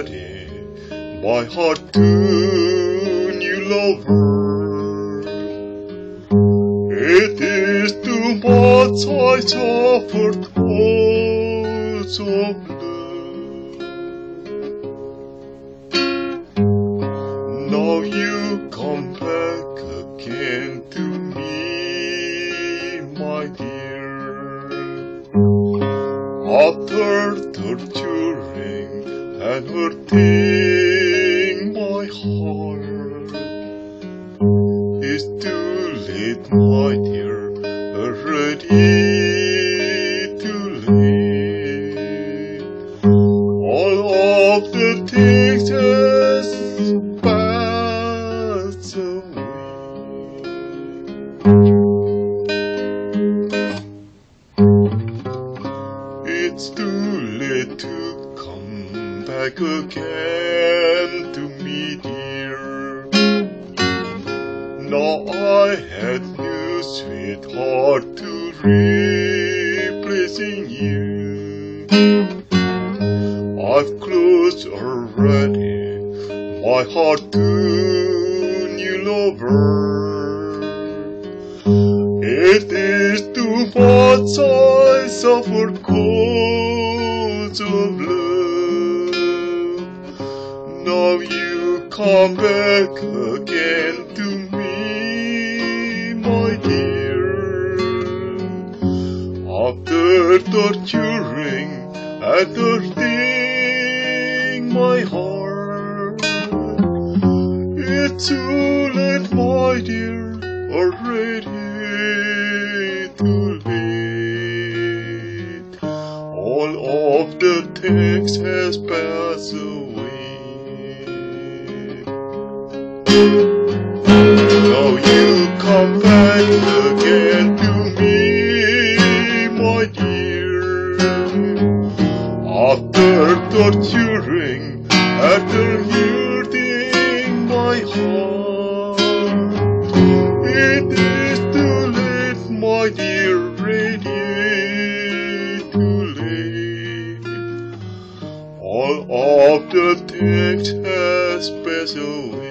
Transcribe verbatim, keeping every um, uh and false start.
ready my heart to new lover. It is too much I suffered cause of love. Now you come back again to me, my dear. After torturing and hurting my heart, it's too late, my dear, already too late. All of the things has passed away. It's too late to come back again to me, dear. Now I had new sweetheart to replacing you. I've closed already my heart to new lover. It is too much I suffered cause of love. Now you come back again to me, my dear. After torturing and hurting my heart, it's too late, my dear, already too late. All of the things has passed away. Now you come back again to me, my dear. After torturing, after hurting my heart, it is too late, my dear, really too late. All of the things has passed away.